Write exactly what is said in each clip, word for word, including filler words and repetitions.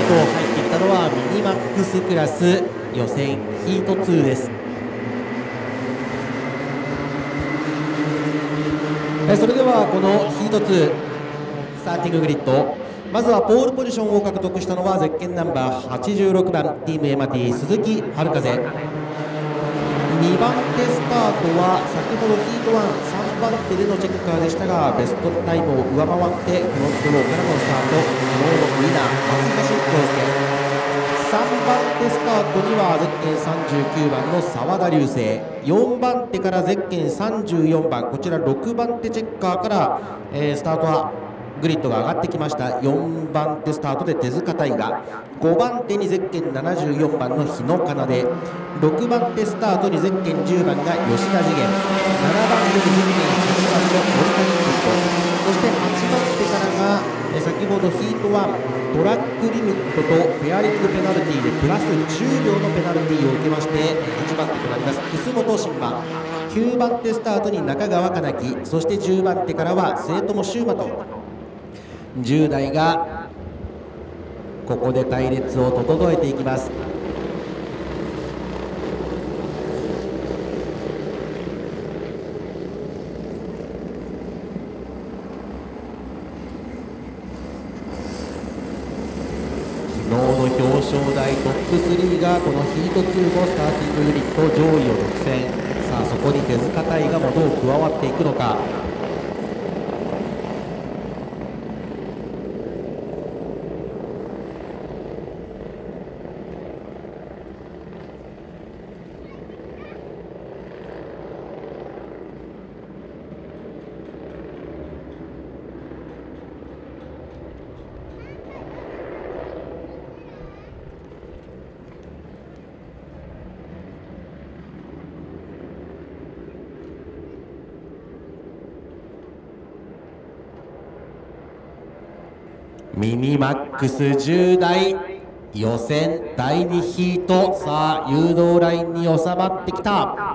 と入ってきたのはミニマックスクラス予選ヒートにです。それではこのヒートにスターティンググリッド、まずはポールポジションを獲得したのはゼッケンナンバーはちじゅうろくばんティームエマティ鈴木春風。にばん手スタートは先ほどヒートいち、さんばん手でのチェッカーでしたがベストタイムを上回ってフロントローからのスタート、昨日のウィナー松橋恭介。さんばん手スタートにはゼッケンさんじゅうきゅうばんの澤田流星、よんばん手からゼッケンさんじゅうよんばん、こちらろくばん手チェッカーから、えー、スタートはグリッドが上がってきました。よんばん手スタートで手塚大河、ごばん手にゼッケンななじゅうよんばんの日野奏で、ろくばん手スタートにゼッケンじゅうばんが吉田次元、ななばん手にゼッケンはちばんの森谷キッド、そしてはちばん手からがえ先ほどヒートいちトラックリミットとフェアリングペナルティでプラスじゅうびょうのペナルティを受けましていちばん手となります楠本真馬、きゅうばん手スタートに中川かなき、そしてじゅうばん手からは末友修馬とじゅう代がここで隊列を整えていきます。昨日の表彰台トップスリーがこのヒートにのスターティングユニット上位を独占。さあそこに手塚大河もどう加わっていくのか。ミニマックスじゅう代予選だいにヒート、さあ誘導ラインに収まってきた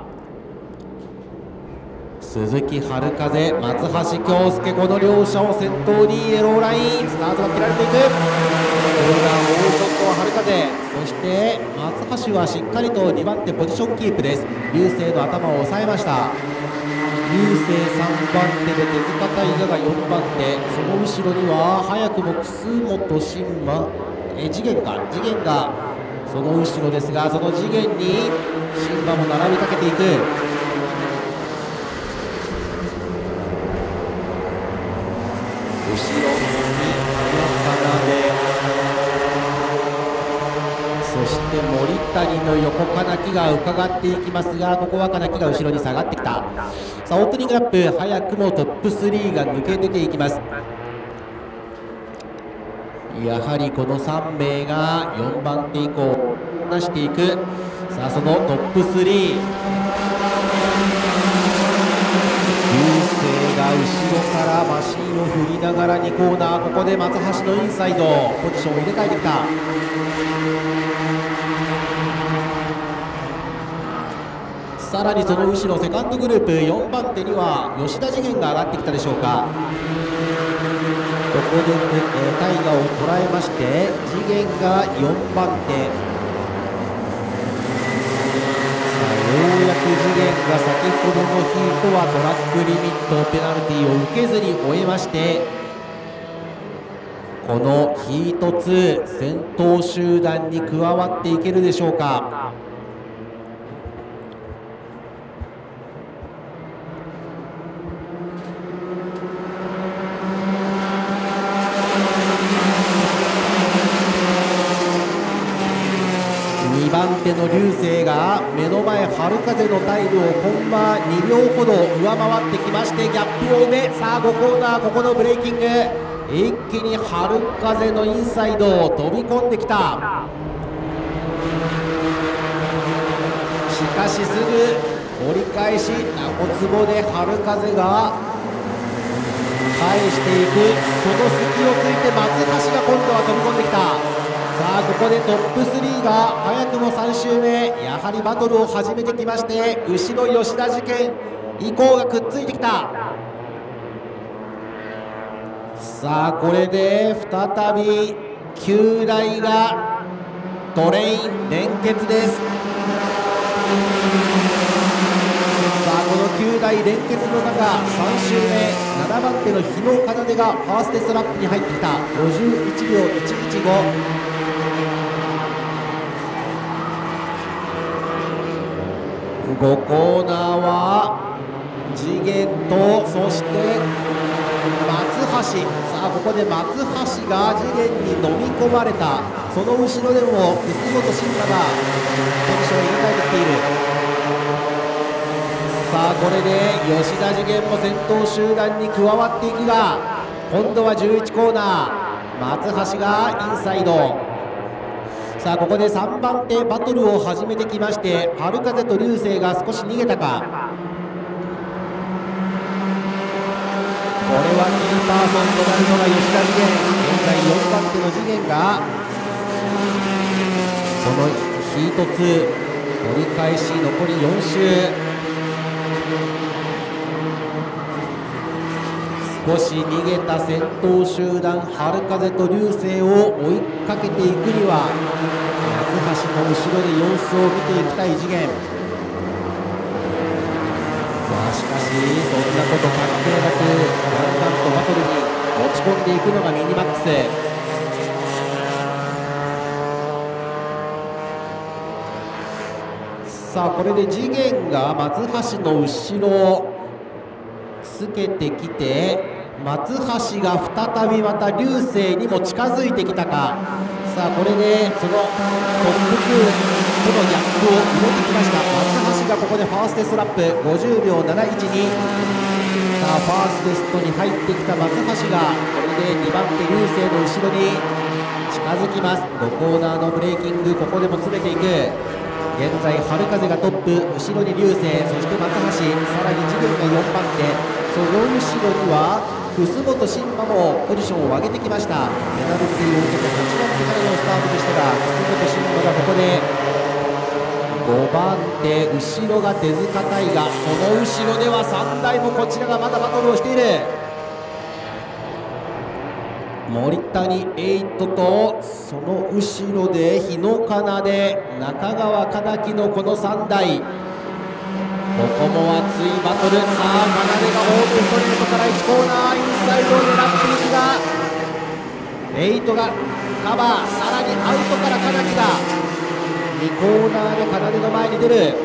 鈴木春風、松橋恭介、この両者を先頭にイエローラインスタートが切られていく。これが大ショットは春風、そして松橋はしっかりとにばん手ポジションキープです。流星の頭を押さえました。流星さんばん手で手塚大河がよんばん手、その後ろには早くも楠本真馬、え次元か次元がその後ろですが、その次元に真馬も並びかけていく。後ろにそして森谷の横金木が伺っていきますが、ここは金木が後ろに下がってきた。さあオープニングラップ早くもトップスリーが抜け出ていきます。やはりこのさん名がよんばん手以降出していく。さあそのトップスリー、流星が後ろからマシンを振りながらにコーナー、ここで松橋のインサイドポジションを入れ替えてきた。さらにその後ろセカンドグループよんばん手には吉田次元が上がってきたでしょうか。ここで、えー、タイガを捉えまして次元がよんばん手。さあようやく次元が先ほどのヒートはトラックリミットペナルティを受けずに終えまして、このヒートに先頭集団に加わっていけるでしょうか。にばん手の流星が目の前春風のタイムをコンマにびょうほど上回ってきまして、ギャップを埋め、さあごコーナーここのブレーキング、一気に春風のインサイドを飛び込んできた。しかしすぐ折り返し小坪で春風が返していく。その隙をついて松橋が今度は飛び込んできた。さあここでトップスリーが早くもさん周目、やはりバトルを始めてきまして、後ろ吉田事件以降がくっついてきた。さあこれで再びきゅうだいがトレイン連結です。さあこのきゅうだい連結の中、さん周目ななばん手の日野奏がファーストストラップに入ってきた。ごじゅういちびょういちいちご。ごコーナーは次元と、そして松橋。さあここで松橋が次元に飲み込まれた。その後ろでも楠本慎太がポジションを入れ替えてきている。さあこれで吉田次元も先頭集団に加わっていくが、今度はじゅういちコーナー、松橋がインサイド。さあここでさんばん手バトルを始めてきまして、春風と流星が少し逃げたか。これはキーパーソンとなるのが吉田次元。現在よんばん手の次元がそのヒートツー折り返し残りよん周。少し逃げた先頭集団春風と流星を追いかけていくには、松橋の後ろで様子を見ていきたい次元。さあしかしそんなこと関係なくだんだんとバトルに持ち込んでいくのがミニマックス。さあこれで次元が松橋の後ろをつけてきて、松橋が再びまた流星にも近づいてきたか。さあこれでそのトップツーとのギャップを入れてきました。松橋がここでファーストストラップごじゅうびょうなないちに。さあファーストテストに入ってきた松橋がこれでにばん手流星の後ろに近づきます。ごコーナーのブレーキング、ここでも詰めていく。現在春風がトップ、後ろに流星、そして松橋、さらに次元がよんばん手、その後ろには楠本慎馬もポジションを上げてきました。ペナルティーを受けてはちばん手からのスタートでしたが、楠本慎馬がここでごばん手、後ろが手塚大河、その後ろではさんだいもこちらがまだバトルをしている。森谷エイトとその後ろで日野奏、中川奏樹のこのさんだい。ここも熱いバトル。さあ奏がオープンストレートからいちコーナーインサイドを狙っていくが、エイトがカバー、さらにアウトから奏樹がにコーナーで奏の前に出る。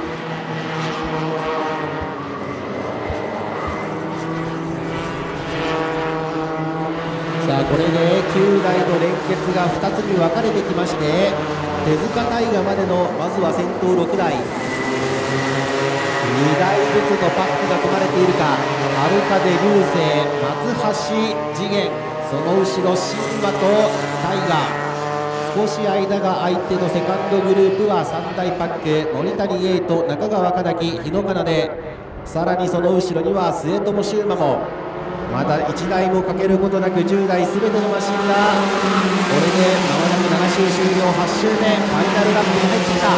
さあこれできゅうだいの連結がふたつに分かれてきまして、手塚大河までのまずは先頭ろくだい、にだいずつのパックが組まれているか。春風、流星、松橋、次元、その後ろ新馬と大河。少し間が空いてのセカンドグループはさんだいパック、森谷エイト、中川奏樹、日野奏で、さらにその後ろには末友シ馬も。まだいちだいもかけることなくじゅうだいすべてのマシンがこれでまもなくなな周終了、はち周目ファイナルラップに入ってきた。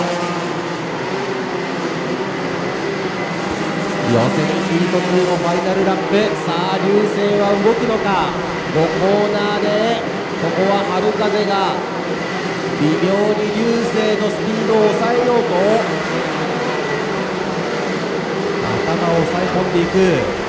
予選ヒートツーのファイナルラップ。さあ流星は動くのか。ごコーナーでここは春風が微妙に流星のスピードを抑えようと頭を抑え込んでいく。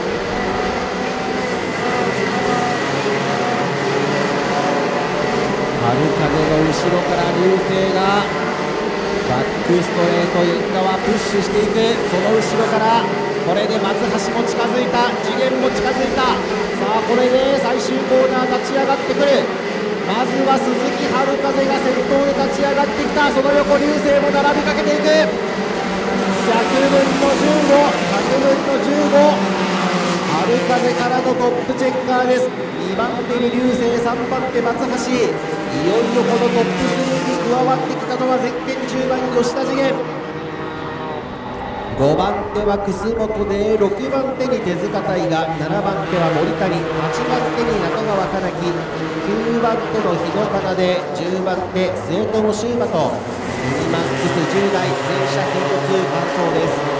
春風の後ろから流星がバックストレートイン側プッシュしていく。その後ろからこれで松橋も近づいた、次元も近づいた。さあこれで最終コーナー立ち上がってくる。まずは鈴木春風が先頭で立ち上がってきた。その横流星も並びかけていく。ひゃくぶんのじゅうご、ひゃくぶんのじゅうご、春風からのトップチェッカーです。にばん手に流星、さんばん手松橋。いよいよこのトップスリーに加わってきたのはゼッケンじゅうばん吉田次元。ごばん手は楠本で、ろくばん手に手塚大河、ななばん手は森谷、はちばん手に中川奏樹、きゅうばん手の日野奏で、じゅうばん手末友シ馬とミニマックスじゅうだい全車ヒートツー完走です。